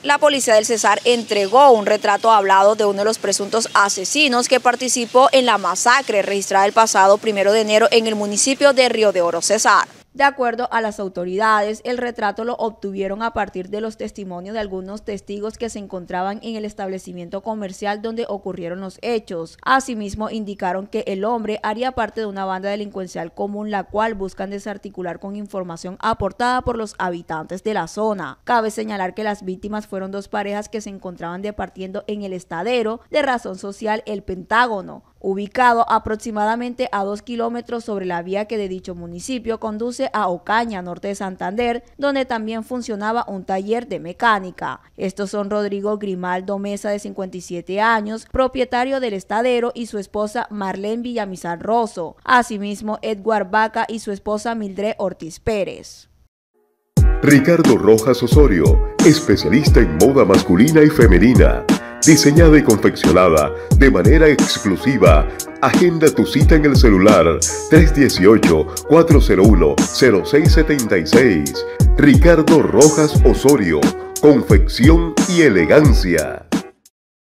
La policía del Cesar entregó un retrato hablado de uno de los presuntos asesinos que participó en la masacre registrada el pasado 1 de enero en el municipio de Río de Oro, Cesar. De acuerdo a las autoridades, el retrato lo obtuvieron a partir de los testimonios de algunos testigos que se encontraban en el establecimiento comercial donde ocurrieron los hechos. Asimismo, indicaron que el hombre haría parte de una banda delincuencial común, la cual buscan desarticular con información aportada por los habitantes de la zona. Cabe señalar que las víctimas fueron dos parejas que se encontraban departiendo en el estadero de razón social El Pentágono, ubicado aproximadamente a 2 kilómetros sobre la vía que de dicho municipio conduce a Ocaña, norte de Santander, donde también funcionaba un taller de mecánica. Estos son Rodrigo Grimaldo Mesa, de 57 años, propietario del estadero, y su esposa Marlene Villamizar Rosso. Asimismo, Edward Vaca y su esposa Mildred Ortiz Pérez. Ricardo Rojas Osorio, especialista en moda masculina y femenina. Diseñada y confeccionada de manera exclusiva. Agenda tu cita en el celular 318-401-0676. Ricardo Rojas Osorio, confección y elegancia.